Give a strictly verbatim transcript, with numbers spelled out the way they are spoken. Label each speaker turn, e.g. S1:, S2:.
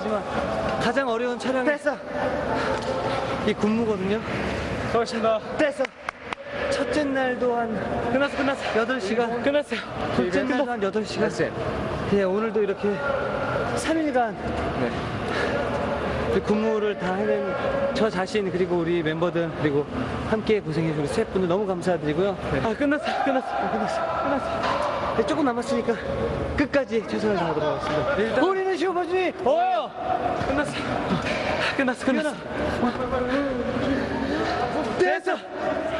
S1: 하지만 가장 어려운 촬영이
S2: 됐어.
S1: 이 군무거든요.
S3: 수고하셨습니다.
S2: 됐어.
S1: 첫째 날도 한
S3: 끝났어, 끝났어.
S1: 여덟 시간,
S3: 끝났어요.
S1: 둘째 날도 한 여덟 시간. 네, 오늘도 이렇게 삼 일간
S3: 네.
S1: 그 군무를 다 해낸 저 자신, 그리고 우리 멤버들, 그리고 함께 고생해준 우리 스태프분들 너무 감사드리고요.
S3: 네.
S1: 아, 끝났어, 끝났어, 아, 끝났어, 끝났어. 네, 조금 남았으니까 끝까지 최선을 다하도록 하겠습니다.
S3: 일단-
S1: 우리는 슈퍼주니!
S3: 어! 끝났어. 끝났어, 끝났어.
S1: 됐어!